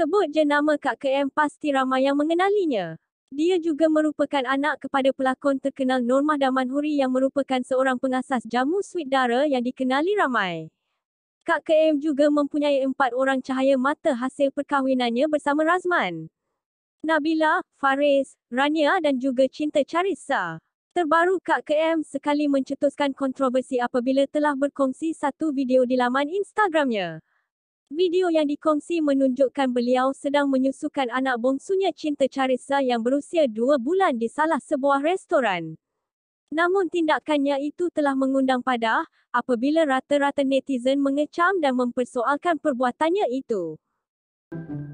Sebut je nama Kak KM pasti ramai yang mengenalinya. Dia juga merupakan anak kepada pelakon terkenal Normah Damanhuri yang merupakan seorang pengasas jamu Sweet Dara yang dikenali ramai. Kak KM juga mempunyai 4 orang cahaya mata hasil perkahwinannya bersama Razman, Nabila, Faris, Rania dan juga Cinta Charissa. Terbaru Kak KM sekali mencetuskan kontroversi apabila telah berkongsi satu video di laman Instagramnya. Video yang dikongsi menunjukkan beliau sedang menyusukan anak bongsunya Cinta Charissa yang berusia 2 bulan di salah sebuah restoran. Namun tindakannya itu telah mengundang padah, apabila rata-rata netizen mengecam dan mempersoalkan perbuatannya itu.